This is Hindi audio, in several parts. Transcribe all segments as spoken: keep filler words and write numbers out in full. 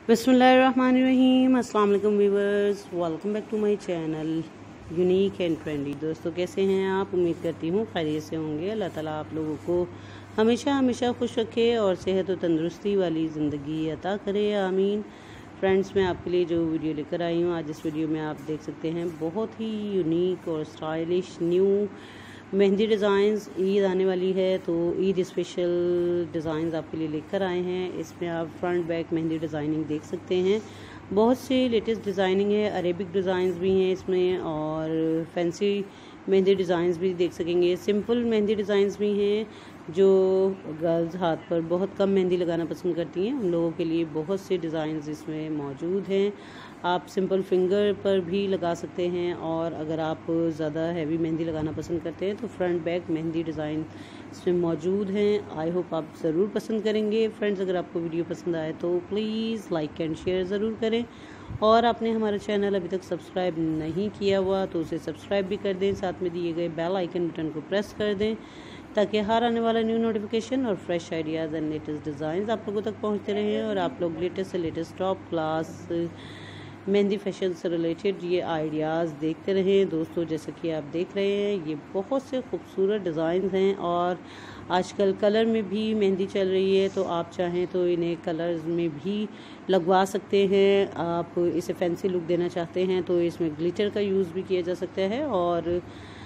बिस्मिल्लाहिर्रहमानिर्रहीम। अस्सलाम वालेकुम viewers, welcome back to my channel unique and trendy. दोस्तों कैसे हैं आप? उम्मीद करती हूँ खैरियत से होंगे। अल्लाह ताला आप लोगों को हमेशा हमेशा खुश रखे और सेहत और तंदुरुस्ती वाली ज़िंदगी अता करे, आमीन। फ्रेंड्स, मैं आपके लिए जो वीडियो लेकर आई हूँ आज, इस वीडियो में आप देख सकते हैं बहुत ही यूनिक और stylish new mehndi designs. Eid आने वाली है तो ईद स्पेशल डिज़ाइंस आपके लिए लेकर आए हैं। इसमें आप फ्रंट बैक मेहंदी डिज़ाइनिंग देख सकते हैं। बहुत सी लेटेस्ट डिज़ाइनिंग है, अरेबिक डिज़ाइंस भी हैं इसमें और फैंसी मेहंदी डिज़ाइंस भी देख सकेंगे। सिंपल मेहंदी डिज़ाइंस भी हैं जो गर्ल्स हाथ पर बहुत कम मेहंदी लगाना पसंद करती हैं, उन लोगों के लिए बहुत से डिज़ाइंस इसमें मौजूद हैं। आप सिंपल फिंगर पर भी लगा सकते हैं और अगर आप ज़्यादा हैवी मेहंदी लगाना पसंद करते हैं तो फ्रंट बैक मेहंदी डिज़ाइन इसमें मौजूद हैं। आई होप आप ज़रूर पसंद करेंगे। फ्रेंड्स, अगर आपको वीडियो पसंद आए तो प्लीज़ लाइक एंड शेयर ज़रूर करें और आपने हमारा चैनल अभी तक सब्सक्राइब नहीं किया हुआ तो उसे सब्सक्राइब भी कर दें। साथ में दिए गए बेल आइकन बटन को प्रेस कर दें ताकि हर आने वाला न्यू नोटिफिकेशन और fresh ideas and latest designs आप लोगों तक पहुंचते रहें और आप लोग लेटेस्ट से latest top class mehndi fashion से रिलेटेड ये आइडियाज़ देखते रहें। दोस्तों, जैसा कि आप देख रहे हैं ये बहुत से खूबसूरत डिज़ाइंस हैं और आजकल कलर में भी मेहंदी चल रही है, तो आप चाहें तो इन्हें कलर्स में भी लगवा सकते हैं। आप इसे फैंसी लुक देना चाहते हैं तो इसमें ग्लिटर का यूज़ भी किया जा सकता है और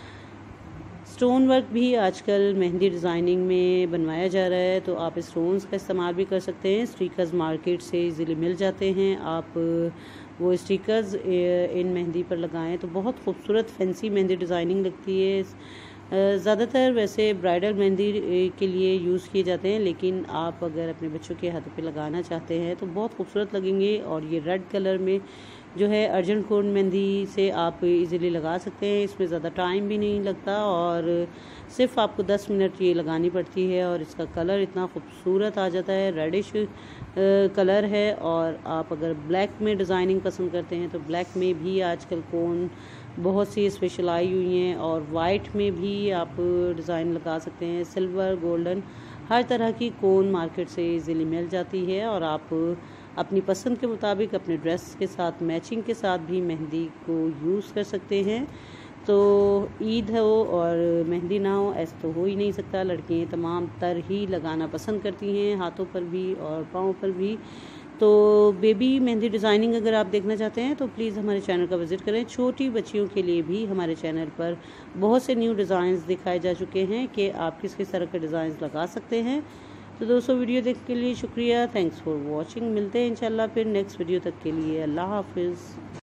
स्टोन वर्क भी आजकल मेहंदी डिज़ाइनिंग में बनवाया जा रहा है, तो आप स्टोन्स का इस्तेमाल भी कर सकते हैं। स्टिकर्स मार्केट से इजीली मिल जाते हैं, आप वो स्टिकर्स इन मेहंदी पर लगाएं तो बहुत खूबसूरत फैंसी मेहंदी डिज़ाइनिंग लगती है। ज़्यादातर वैसे ब्राइडल मेहंदी के लिए यूज़ किए जाते हैं, लेकिन आप अगर अपने बच्चों के हाथों पे लगाना चाहते हैं तो बहुत खूबसूरत लगेंगे। और ये रेड कलर में जो है अर्जेंट कोड मेहंदी से आप इजीली लगा सकते हैं। इसमें ज़्यादा टाइम भी नहीं लगता और सिर्फ आपको दस मिनट ये लगानी पड़ती है और इसका कलर इतना खूबसूरत आ जाता है। रेडिश कलर है और आप अगर ब्लैक में डिज़ाइनिंग पसंद करते हैं तो ब्लैक में भी आजकल कोन बहुत सी स्पेशल आई हुई हैं और वाइट में भी आप डिज़ाइन लगा सकते हैं। सिल्वर, गोल्डन, हर तरह की कोन मार्केट से इजीली मिल जाती है और आप अपनी पसंद के मुताबिक अपने ड्रेस के साथ मैचिंग के साथ भी मेहंदी को यूज़ कर सकते हैं। तो ईद हो और मेहंदी ना हो ऐसा तो हो ही नहीं सकता। लड़कियां तमाम तर ही लगाना पसंद करती हैं, हाथों पर भी और पाँव पर भी। तो बेबी मेहंदी डिज़ाइनिंग अगर आप देखना चाहते हैं तो प्लीज़ हमारे चैनल का विज़िट करें। छोटी बच्चियों के लिए भी हमारे चैनल पर बहुत से न्यू डिज़ाइंस दिखाए जा चुके हैं कि आप किस किस तरह के डिज़ाइंस लगा सकते हैं। तो दोस्तों, वीडियो देखने के लिए शुक्रिया। Thanks for watching. मिलते हैं इंशाल्लाह फिर नेक्स्ट वीडियो तक के लिए। अल्लाह हाफिज़।